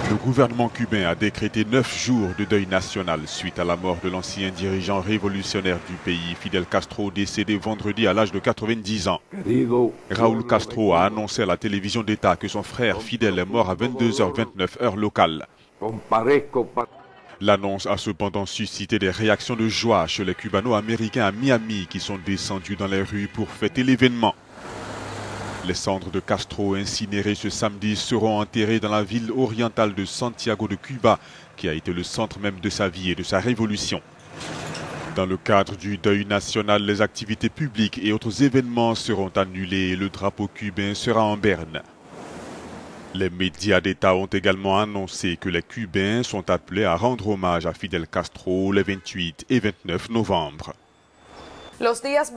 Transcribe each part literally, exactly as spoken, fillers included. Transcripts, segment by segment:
Le gouvernement cubain a décrété neuf jours de deuil national suite à la mort de l'ancien dirigeant révolutionnaire du pays, Fidel Castro, décédé vendredi à l'âge de quatre-vingt-dix ans. Raúl Castro a annoncé à la télévision d'État que son frère Fidel est mort à vingt-deux heures vingt-neuf heure locale. L'annonce a cependant suscité des réactions de joie chez les Cubano-Américains à Miami qui sont descendus dans les rues pour fêter l'événement. Les cendres de Castro incinérées ce samedi seront enterrées dans la ville orientale de Santiago de Cuba, qui a été le centre même de sa vie et de sa révolution. Dans le cadre du deuil national, les activités publiques et autres événements seront annulés et le drapeau cubain sera en berne. Les médias d'État ont également annoncé que les Cubains sont appelés à rendre hommage à Fidel Castro les vingt-huit et vingt-neuf novembre. Les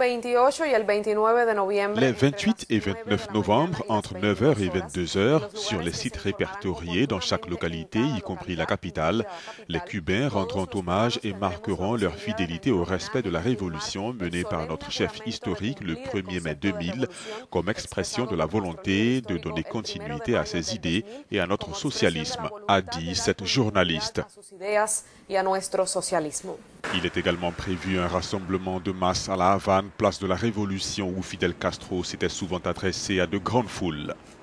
vingt-huit et vingt-neuf novembre, entre neuf heures et vingt-deux heures, sur les sites répertoriés dans chaque localité, y compris la capitale, les Cubains rendront hommage et marqueront leur fidélité au respect de la révolution menée par notre chef historique le premier mai deux mille, comme expression de la volonté de donner continuité à ses idées et à notre socialisme, a dit cette journaliste. Il est également prévu un rassemblement de masse à La Havane, place de la Révolution, où Fidel Castro s'était souvent adressé à de grandes foules.